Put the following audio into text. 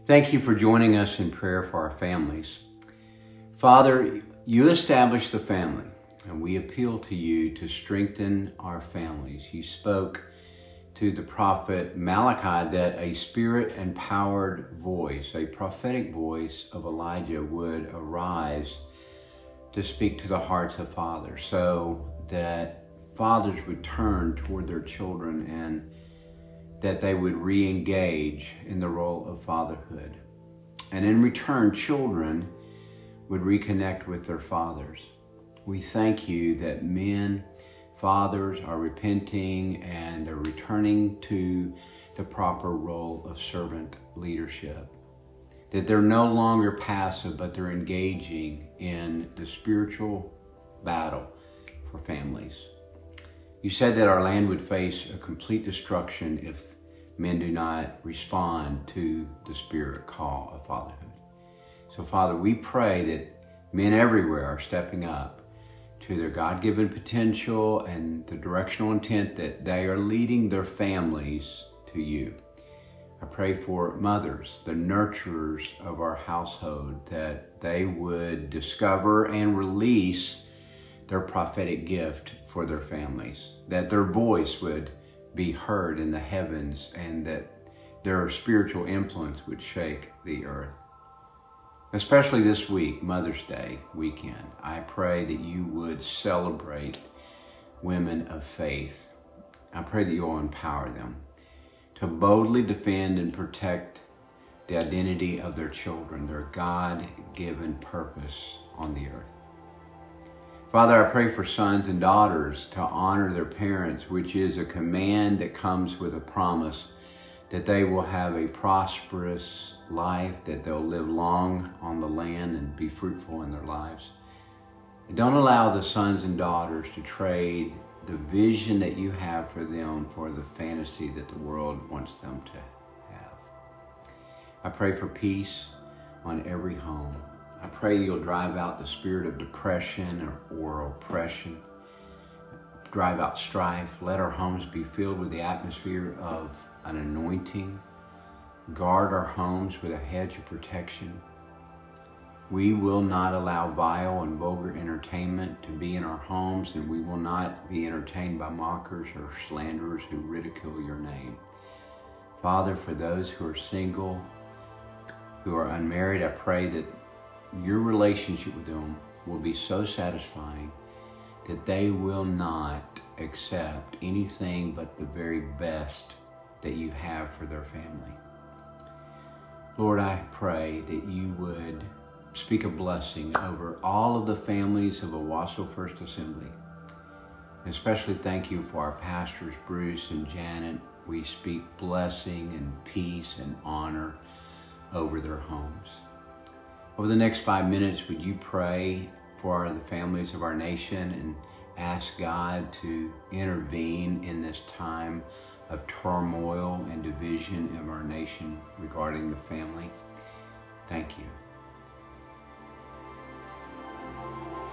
Thank you for joining us in prayer for our families. Father, you established the family, and we appeal to you to strengthen our families. You spoke to the prophet Malachi that a spirit-empowered voice, a prophetic voice of Elijah would arise to speak to the hearts of fathers, so that fathers would turn toward their children and that they would re-engage in the role of fatherhood. And in return, children would reconnect with their fathers. We thank you that fathers are repenting and they're returning to the proper role of servant leadership. That they're no longer passive, but they're engaging in the spiritual battle for families. You said that our land would face a complete destruction if men do not respond to the spirit call of fatherhood. So Father, we pray that men everywhere are stepping up to their God-given potential and the directional intent that they are leading their families to you. I pray for mothers, the nurturers of our household, that they would discover and release their prophetic gift for their families, that their voice would be heard in the heavens and that their spiritual influence would shake the earth. Especially this week, Mother's Day weekend, I pray that you would celebrate women of faith. I pray that you'll empower them to boldly defend and protect the identity of their children, their God-given purpose on the earth. Father, I pray for sons and daughters to honor their parents, which is a command that comes with a promise that they will have a prosperous life, that they'll live long on the land and be fruitful in their lives. And don't allow the sons and daughters to trade the vision that you have for them for the fantasy that the world wants them to have. I pray for peace on every home. I pray you'll drive out the spirit of depression or oppression, drive out strife. Let our homes be filled with the atmosphere of an anointing. Guard our homes with a hedge of protection. We will not allow vile and vulgar entertainment to be in our homes, and we will not be entertained by mockers or slanderers who ridicule your name. Father, for those who are single, who are unmarried, I pray that your relationship with them will be so satisfying that they will not accept anything but the very best that you have for their family. Lord, I pray that you would speak a blessing over all of the families of Owasso First Assembly. Especially thank you for our pastors, Bruce and Janet. We speak blessing and peace and honor over their homes. Over the next 5 minutes, would you pray for the families of our nation and ask God to intervene in this time of turmoil and division of our nation regarding the family? Thank you.